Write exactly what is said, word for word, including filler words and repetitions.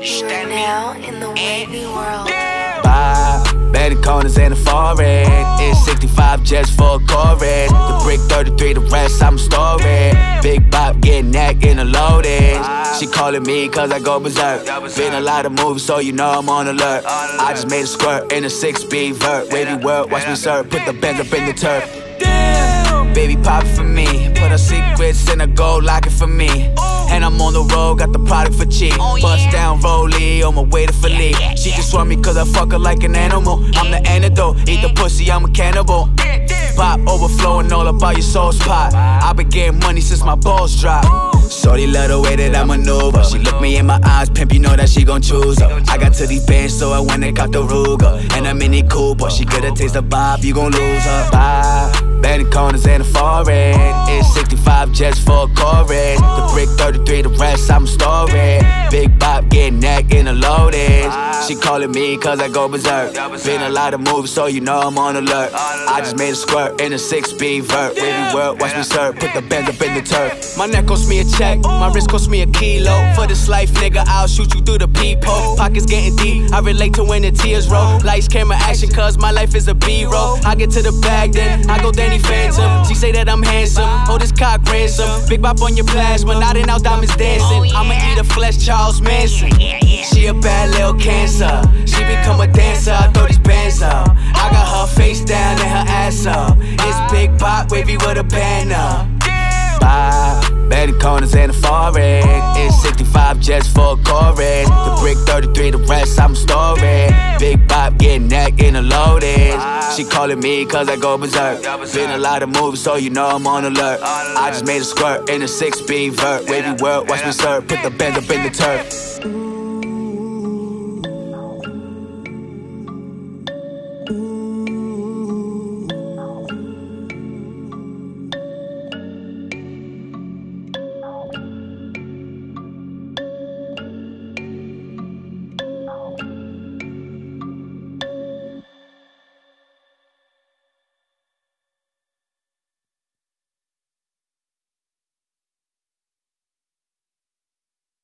You're now in the wavy world. Bye, betting corners in the foreign. It's sixty-five just for a chorus. The brick thirty-three, the rest I'm storing. Big bop, getting that in the lotus. She calling me cause I go berserk. Been a lot of movies so you know I'm on alert. I just made a squirt in a six-speed vert. Wavy world, watch me serve, put the bends up in the turf. Damn, baby pop it for me. Put her secrets in a gold locket for me. And I'm on the road, got the product for cheap. Bust down Rollie, on my way to Philippe. She just want me cause I fuck her like an animal. I'm the antidote, eat the pussy, I'm a cannibal. Pop overflowing all about your soul spot. I've been getting money since my balls dropped. Shawty love the way that I maneuver. She look me in my eyes, pimp, you know that she gon' choose her. I got to these bands, so I went and got the Ruger. And a Mini Cooper, she coulda taste the vibe, you gon' lose her. Bye, betting corners in the foreign. It's sixty-five just for a chorus. The brick thirty-three, the rest I'm storing. Big bop, getting that in the lotus. She calling me cause I go berserk. Been a lot of movies, so you know I'm on alert. I just made a squirt in a six-speed vert. Wavy world, watch me serve, put the bends up in the turf. My neck cost me a check, my wrist cost me a kilo. For this life, nigga, I'll shoot you through the peephole. Pockets getting deep, I relate to when the tears roll. Lights, camera, action, cause my life is a B-roll. I get to the bag, then I go Danny Phantom. She say that I'm handsome, hold this cock ransom. Big bop on your plasma, nodding out diamonds dancing. I'ma eat a flesh, Charles Manson. She a bad little cancer, she become a dancer, I throw these bands up. I got her face down and her ass up. It's Big Bop, wavy with a banner. Bye, betting corners in the foreign. It's sixty-five just for a chorus. The brick thirty-three, the rest I'm storing. Big bop, getting that in the lotus. She calling me cause I go berserk. Been a lot of movies so you know I'm on alert. I just made a squirt in a six-speed vert. Wavy world, watch me serve, put the bends up in the turf.